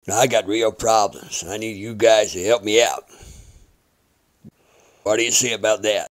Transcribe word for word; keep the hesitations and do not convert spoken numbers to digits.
Now, I got real problems. I need you guys to help me out. What do you say about that?